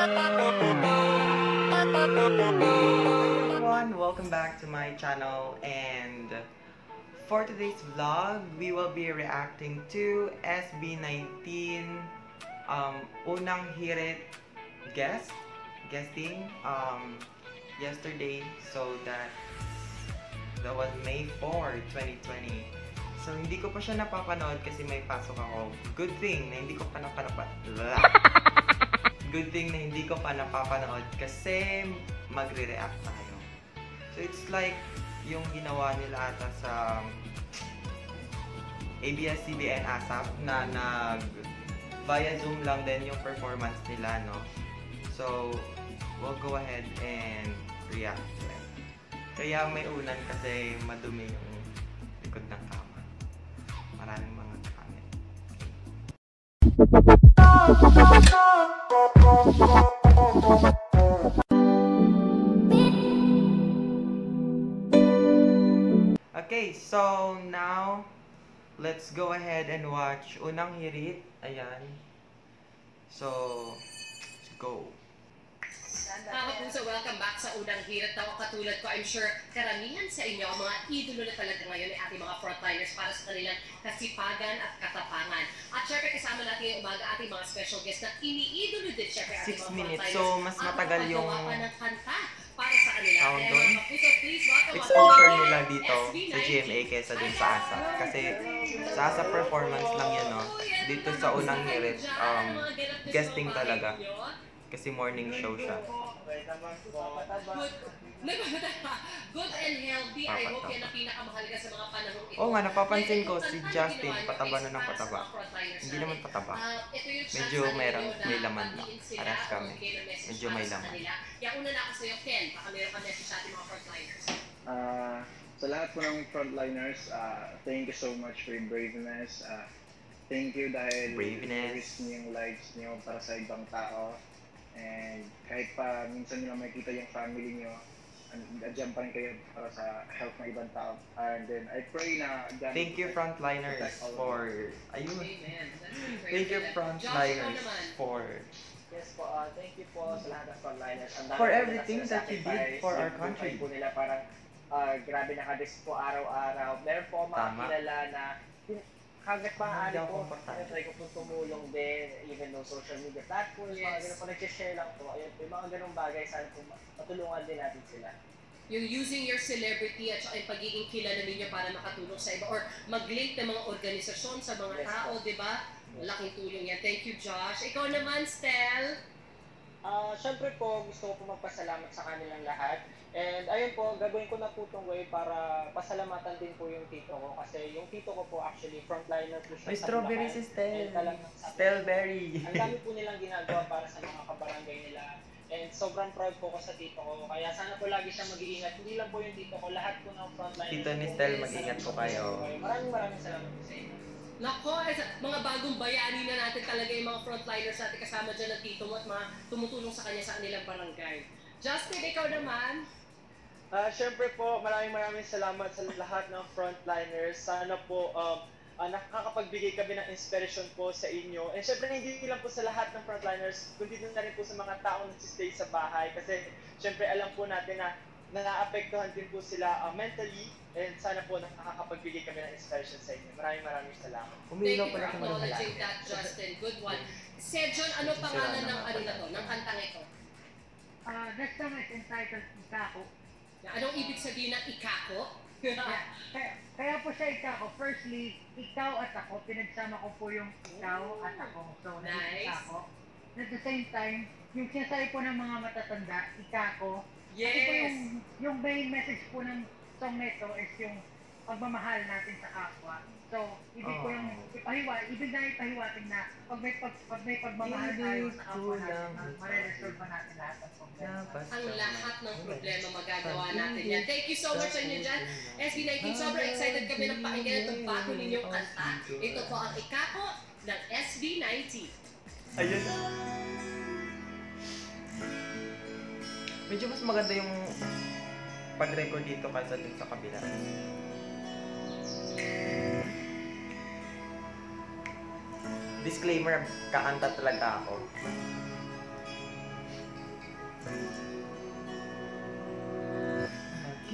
Everyone, welcome back to my channel, and for today's vlog, we will be reacting to SB19 unang hirit guesting yesterday, so that was May 4, 2020. So hindi ko pa siya napapanood kasi may pasok ako. Good thing na hindi ko pa Good thing na hindi ko pa napapanood kasi magre-react tayo. So it's like yung ginawa nila ata sa ABS-CBN ASAP na via Zoom lang din yung performance nila, no? So we'll go ahead and react to it. Kaya may unan kasi madumi yung likod ng kama. Maraming mga comment. Okay, so now let's go ahead and watch unang hirit. Ayan. So let's go. Mga puso, welcome back sa unang hirit. Ako katulad ko, I'm sure karamihan sa inyo, mga idolo na talaga ngayon ay ating mga frontliners para sa kanilang kasipagan at katapangan. At syempre kasama natin yung umaga ating mga special guests na iniidolo din syempre ating mga 6 minutes, frontliners. so mas matagal yung pa ng kanta para sa kanila. Kaya doon. mga puso, please welcome Exposure nila dito SB19 sa GMA kaysa dun sa ASAP. Kasi sa ASAP performance lang yan, no? Dito sa unang hirit, guesting talaga. Kasi morning show siya. Good and healthy. I hope yan ang pinakamahalaga sa mga panahon ito. Oo nga, napapansin ko si Justin, pataba na ng pataba. Hindi naman pataba. Medyo may laman lang. Parehas kami. Medyo may laman. Kaya una na ako sa iyo, Ken. Baka meron ka message sa ating mga frontliners. Sa lahat po ng frontliners, thank you so much for your braveness. Thank you dahil risk niyo yung lives niyo para sa ibang tao. And kahit pa minsan nyo lang makikita yung family nyo, andyan pa rin kayo para sa health ng ibang tao. And then I pray na... Thank you frontliners for... Ayun. Thank you frontliners for... Yes po, thank you po sa lahat ng frontliners. For everything that you did for our country. Po nila parang grabe nakadis po araw-araw. Meron po mga kilala na hanggat maaari po, try ko po tumulong din, even though social media platforms, mga ganun po, nag-share lang po. Ayun po, yung mga ganung bagay, sana po matulungan din natin sila. Yung using your celebrity at saka yung pagiging kilala ninyo para makatulong sa iba or mag-link ng mga organisasyon sa mga tao, di ba? Malaking tulong yan. Thank you, Josh. Ikaw naman, Stel? Siyempre po, gusto ko po magpasalamat sa kanilang lahat. And ayun po, gagawin ko na po itong way para pasalamatan din po yung tito ko. Kasi yung tito ko po actually frontliner po siya. May strawberry si Stel. Stelberry. Ang dami po nilang ginagawa para sa mga kabarangay nila. And sobrang proud po ko sa tito ko. Kaya sana po lagi siya mag-iingat. Hindi lang po yung tito ko, lahat po ng frontliners. Tito ni Stel, mag-ingat po kayo. Maraming salamat po sa inyo. Nako, mga bagong bayani na natin talaga yung mga frontliners natin kasama dyan ng tito mo at mga tumutulong sa kanya sa kanilang barangay. Justin, ikaw naman? Siyempre po, maraming salamat sa lahat ng frontliners. Sana po nakakapagbigay kami ng inspiration po sa inyo. And siyempre hindi lang po sa lahat ng frontliners, kundi na rin po sa mga taong nagsistay sa bahay. Kasi siyempre alam po natin na naapektuhan din po sila mentally. And sana po nakakapagbigay kami ng inspiration sa inyo. Maraming salamat. Thank you for acknowledging that, Justin. Good one. Sejon, ano pangalan ng ano na to, ng kantang ito? That song is entitled Ikako. Anong ibig sabihin ng ikako? Kaya po siya ikako. Firstly, ikaw at ako, pinagsama ko po yung ikaw at ako. So, nice. Ikako. At the same time, yung sinasabi po ng mga matatanda, ikako. Yes. Kasi po yung main message po ng song nito is yung pagmamahal natin sa kapwa. So, ibig ko yung ibig na ipahiwating na pag may pagmamahal tayo sa kapwa natin, mariresolve pa natin lahat ng problema. Ang lahat ng problema magagawa natin yan. Thank you so much sa inyo dyan. SB19, sobrang excited kami ng pakinggan itong bago ninyong kanta. Ito po ang ikako ng SB19. Ayun. Medyo mas maganda yung pag-record dito kaysa dun sa kabila. Disclaimer, kakanta talaga ako.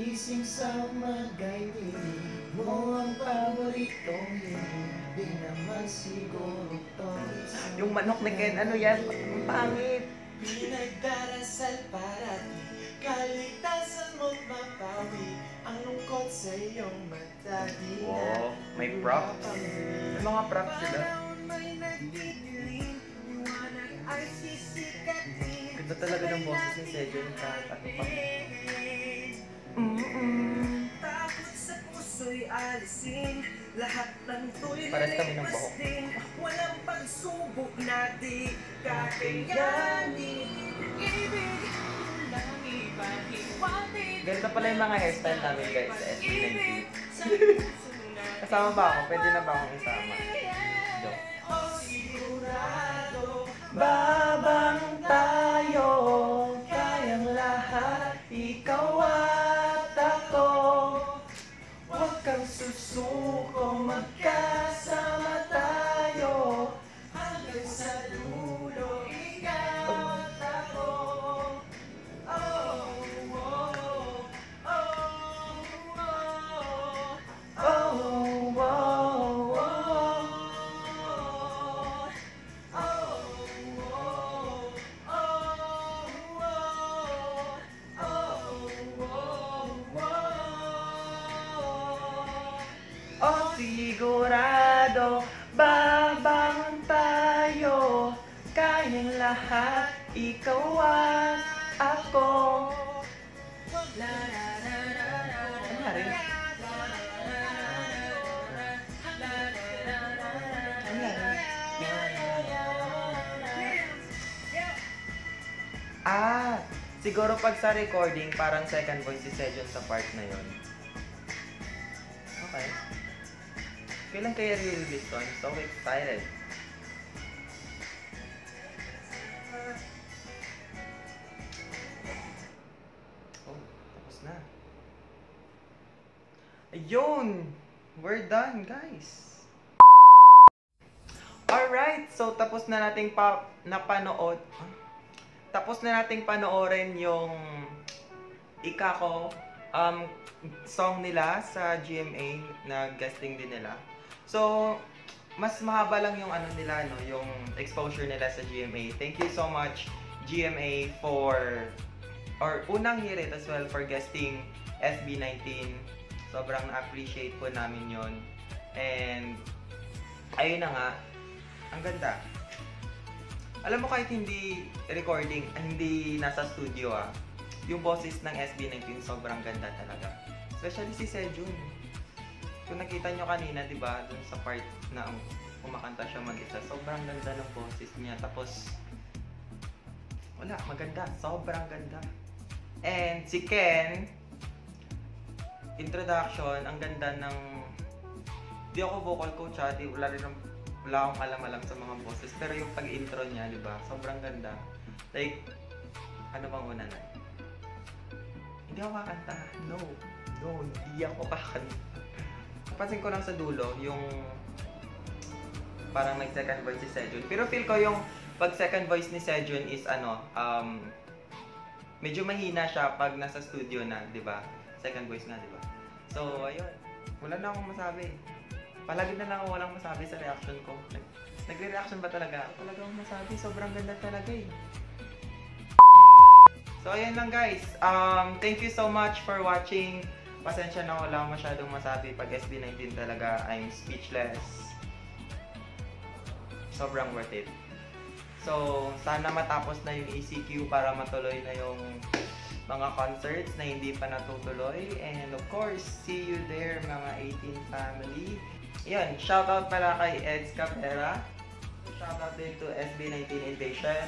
Gising sa magay mo ang paboritong hindi naman siguro to isang Yung manok ni Ken, ano yan? Ang pangit. Pinagdarasal para di kalitasan mo mapawi ang lungkot sa iyong mata. Di Wow, may props. May mga props sila. May nagdidilim, liwanag ay sisikatin. Ganda talaga ng boses ni Sejon kahit ano pa. Takot sa puso'y alisin, lahat ng to'y Pares kami ng buhok. din. Walang pagsubok na di kakayanin. Ibig ko lang ipahiwatig. Ganito pala yung mga hairstyle namin guys sa SB19. Sa puso na Kasama ba ako? Pwede na ba akong isama? Joke. sigurado. Babang tayo, kayang lahat, ikaw at ako. Huwag kang susuko, magkasama tayo. Hanggang sa dulo, ikaw at ako. Oh, oh, oh, oh, Oh, oh, oh, sigurado, babangon tayo, kayang lahat, ikaw at ako. Ano nga rin? Ano nga rin? Ah, siguro pag sa recording, parang second voice si Sejon sa part na yon. Okay. Kailan kaya re-release to? I'm so excited. Oh, tapos na. Ayun! We're done, guys! Alright, so tapos na nating napanood. Tapos na nating panoorin yung Ikako song nila sa GMA na guesting din nila. So, mas mahaba lang yung ano nila, no, yung exposure nila sa GMA. Thank you so much GMA for unang hirit as well for guesting SB19. Sobrang na-appreciate po namin yon. And ayun na nga, ang ganda. Alam mo kahit hindi recording, hindi nasa studio yung boses ng SB19 sobrang ganda talaga. Especially si Sejon. Kung nakita nyo kanina, di ba, dun sa part na kumakanta siya mag-isa, sobrang ganda ng boses niya. Tapos, wala, maganda. Sobrang ganda. And si Ken, introduction, ang ganda ng... Di ako vocal coach wala akong alam-alam sa mga boses. Pero yung pag-intro niya, di ba, sobrang ganda. Like, ano bang una na? Hindi ako kakanta. No, hindi ako kakanta. Napansin ko lang sa dulo, yung parang nag-second voice si Sejon. Pero feel ko yung pag second voice ni Sejon is medyo mahina siya pag nasa studio na, di ba? Second voice nga, di ba? So, ayun. Wala na akong masabi. Palagi na lang ako walang masabi sa reaction ko. Nagre-reaction ba talaga? Wala akong masabi. Sobrang ganda talaga eh. So, ayun lang guys. Thank you so much for watching. Pasensya na wala akong masyadong masabi. Pag SB19 talaga, I'm speechless. Sobrang worth it. So, sana matapos na yung ECQ para matuloy na yung mga concerts na hindi pa natutuloy. And of course, see you there mga 18 family. Yan, shoutout pala kay Eds Capera. Shoutout din to SB19 Invasion.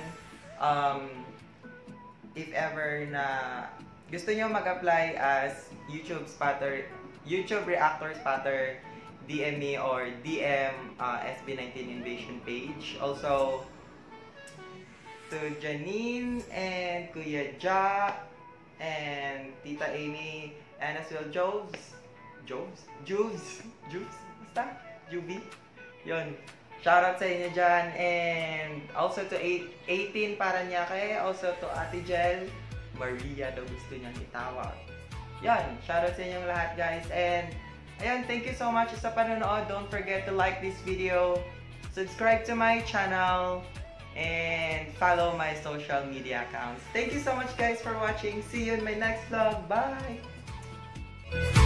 If ever na gusto nyo mag-apply as YouTube Reactor Spatter, DM me or DM SB19 Invasion page. Also, to Janine and Kuya Ja and Tita Amy and as well Juves, basta? Juby? Yun. Shoutout sa inyo dyan. And also to 18 Paranaque. Also to Ate Jel. Maria daw gusto niyang itawag. yan, shoutout sa inyong lahat guys. And ayan, thank you so much sa panonood. Don't forget to like this video, subscribe to my channel, and follow my social media accounts. Thank you so much guys for watching. See you in my next vlog. Bye!